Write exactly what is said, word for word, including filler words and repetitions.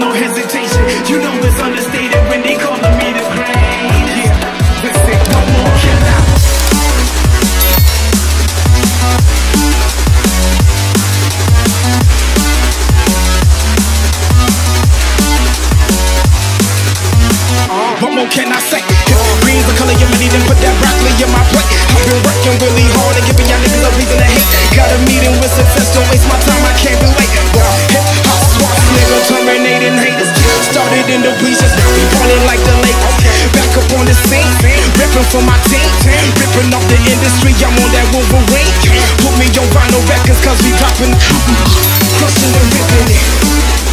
no hesitation. You know it's understated when they calling me the great. Yeah, let's say one more can I. What more can I say? Green's the color of money, then put that broccoli in my plate. I've been working really hard and giving y'all niggas a reason to hate. Got a meeting with success, don't waste my time, I can't relate. Well, hip hop swaps, nigga, terminating haters. Started in the bleachers, now we falling like the lake. Back up on the scene, ripping for my team, ripping off the industry, I'm on that Wolverine. Put me on vinyl records, cause we popping, crushing and ripping it.